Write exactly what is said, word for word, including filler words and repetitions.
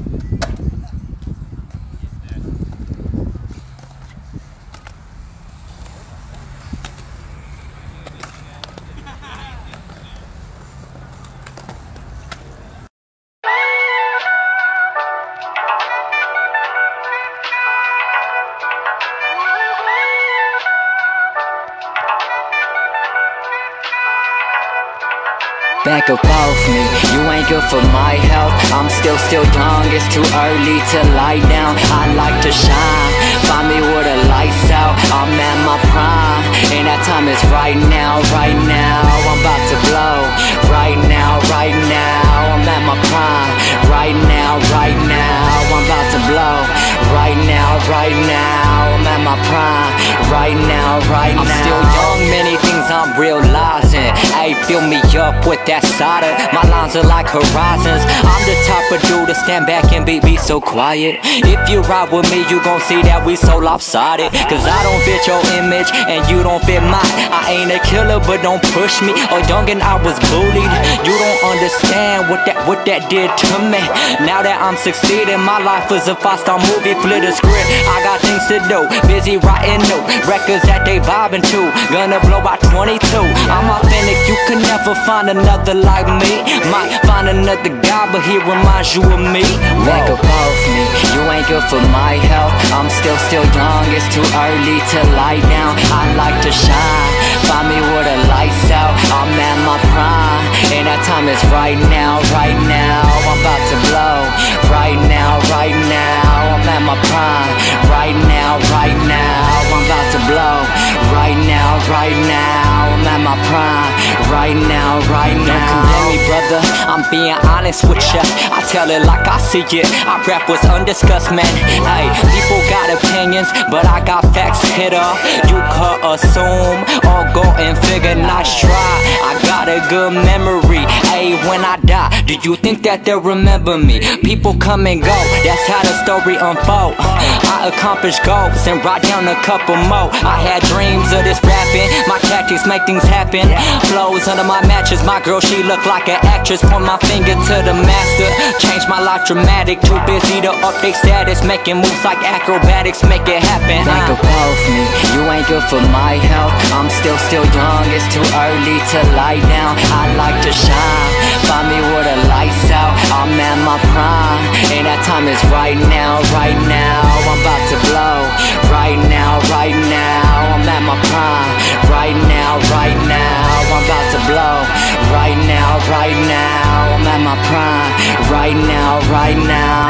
Back up off me, you ain't good for my health. I'm still, still young, it's too early to lie down. I like to shine, find me with the lights out. I'm at my prime, and that time is right now, right now. I'm about to blow, right now, right now. I'm at my prime, right now, right now. I'm about to blow, right now, right now. I'm at my prime, right now, right now. I'm still young, many things I'm realizing. Hey, fill me up with that solid. My lines are like horizons. I'm the type of dude to stand back and be, be so quiet. If you ride with me, you gon' see that we so lopsided. Cause I don't fit your image and you don't fit mine. I ain't a killer, but don't push me. Oh, young and I was bullied. You don't understand what that what that did to me. Now that I'm succeeding, my life is a five-star movie. Flip the script, I got things to do. Busy writing new records that they vibing to. Gonna blow by twenty-two. I'm authentic, you can never find another like me. Might find another guy, but he reminds you of me. Back up off me, you ain't good for my health. I'm still, still young, it's too early to lie down. I like to shine, find me with the lights out. I'm at my prime, and that time is right now, right now. I'm about to blow, right now, right now. I'm at my prime, right now, right now. I'm about to blow, right now, right now. I'm at my prime, right now, right now. Don't condemn me, brother, I'm being honest with ya. I tell it like I see it, I rap what's undiscussed, man. Hey, people got opinions, but I got facts, hitter. You could assume, or go and figure, nice try. I got a good memory, hey, when I die, do you think that they'll remember me? People come and go, that's how the story unfold. I accomplished goals and write down a couple more. I had dreams of this rapping, my tactics make things happen. Flows under my matches, my girl, she look like an actress. Point my finger to the master, change my life dramatic. Too busy to update status, making moves like acrobatics, make it happen. Think about me, you ain't good for my health. I'm still, still young, it's too early to lie down. I like to shine, find me with the lights out. I'm at my prime, and that time is right now, right now. I'm about to blow, right now, right now. I'm at my prime, right now, right now. I'm about to blow, right now, right now. I'm at my prime, right now, right now.